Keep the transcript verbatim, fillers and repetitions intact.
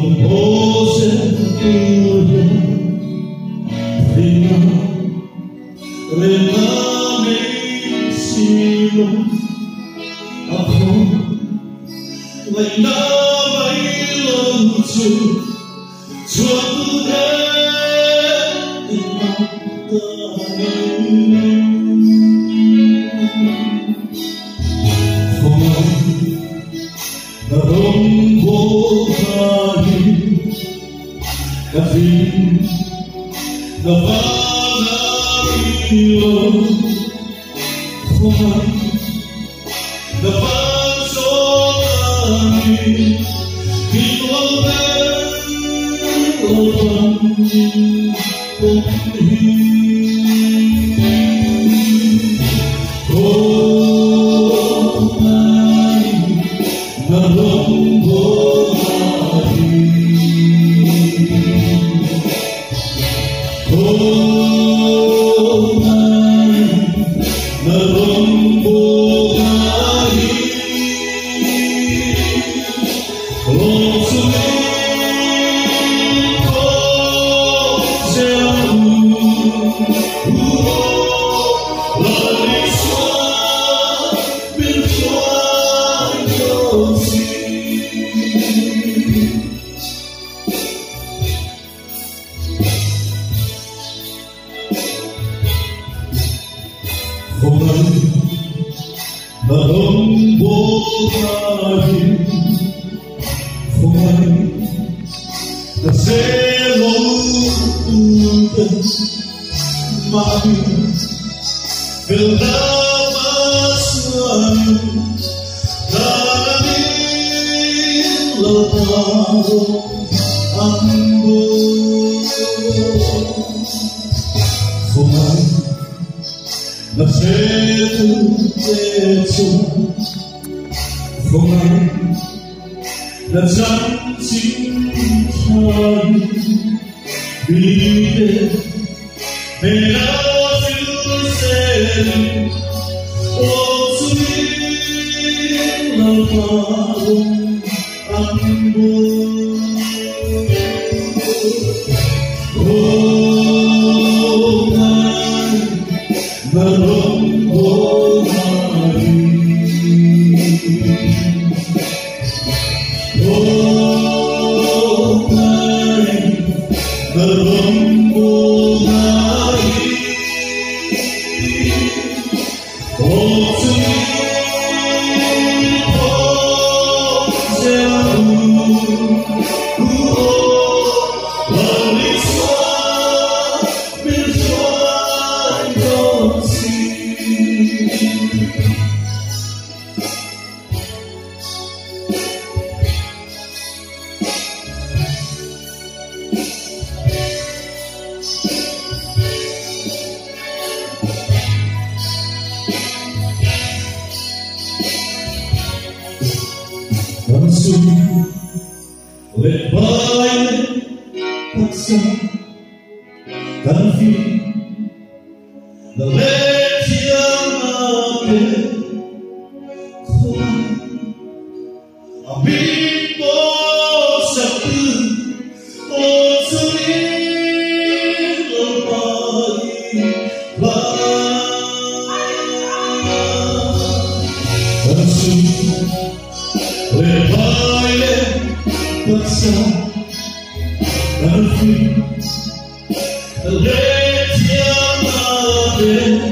Compose tuya prima remamesilo ako may nabailan sa suatu hari Kasi napanahilo Kumay napansolani Hinwalay Orang pumihing Kumay naronggohari Kumay naronggohari Kung sumit ko sa'yo Laliswa bilsuan yosi Kumay naronggohari Kumay naselutas mami Belabaswan Darating lataro ambo Kumay naseluteso Kumay nasansinsan Bide Menafilsen O sumit lataro ambo Kumay naronggohari Kumay naronggohari Kung sumit ko sa'yo Laliswa bilsuan yosi Langsung lebay paksa Tanfi nalet yang ake Kumay Amin mo satu O sumit lataro Langsung lebay paksa Tanfi nalet yang ake